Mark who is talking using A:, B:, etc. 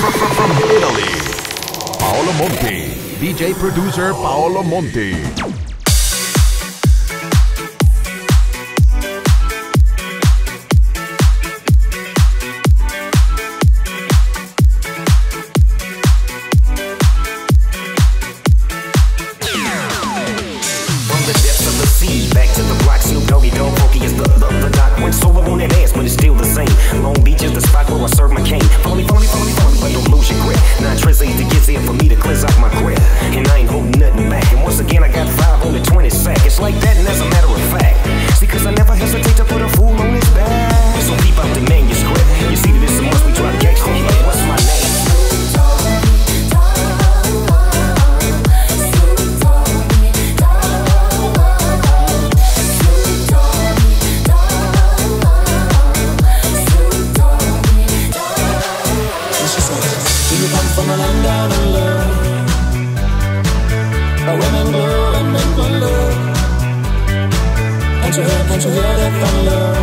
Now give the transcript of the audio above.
A: From Italy, Paolo Monti, DJ producer Paolo Monti.
B: From the depths of the sea, back to the block, Snoop Dogg is the doc. Went solo on that ass, but it's still the same. Long Beach is the spot where I serve my cane. Follow me, but don't lose your grip. 9 trips ain't to get there for me to cleanse out my grip. And I ain't holding nothing back. And once again, I got 5 on the 20 sack. It's like that, and as a matter of fact. See, cause I never hesitate to put a fool on his back. So keep out the manuscript. You see that it's a must we drop gangsta. What's my name?
C: From a land down under, women go low. Can't you hear that thunder?